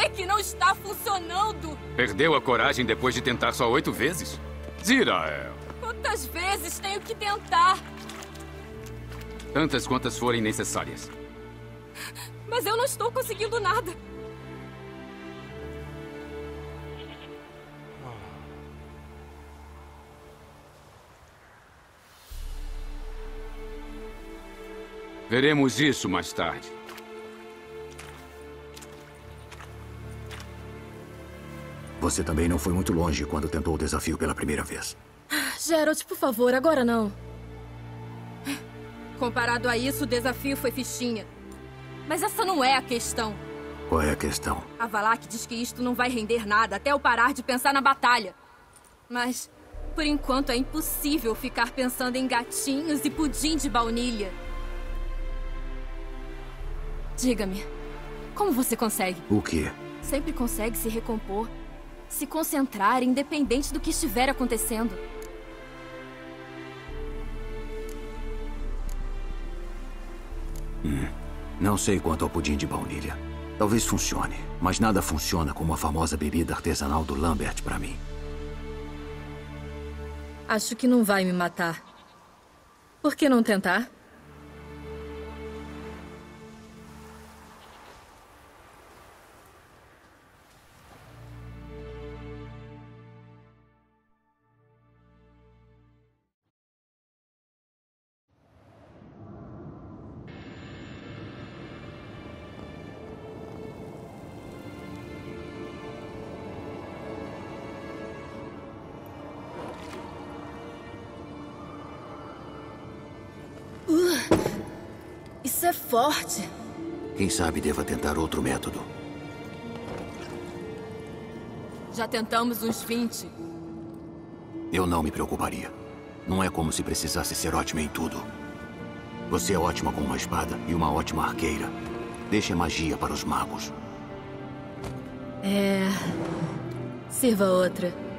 que não está funcionando! Perdeu a coragem depois de tentar só 8 vezes? Zirael! Quantas vezes tenho que tentar? Tantas quantas forem necessárias. Mas eu não estou conseguindo nada. Veremos isso mais tarde. Você também não foi muito longe quando tentou o desafio pela primeira vez. Geralt, por favor, agora não. Comparado a isso, o desafio foi fichinha. Mas essa não é a questão. Qual é a questão? A Valak diz que isto não vai render nada até eu parar de pensar na batalha. Mas, por enquanto, é impossível ficar pensando em gatinhos e pudim de baunilha. Diga-me, como você consegue? O quê? Sempre consegue se recompor, se concentrar, independente do que estiver acontecendo. Não sei quanto ao pudim de baunilha. Talvez funcione, mas nada funciona como a famosa bebida artesanal do Lambert pra mim. Acho que não vai me matar. Por que não tentar? Isso é forte. Quem sabe deva tentar outro método. Já tentamos uns 20. Eu não me preocuparia. Não é como se precisasse ser ótima em tudo. Você é ótima com uma espada e uma ótima arqueira. Deixe a magia para os magos. Sirva outra.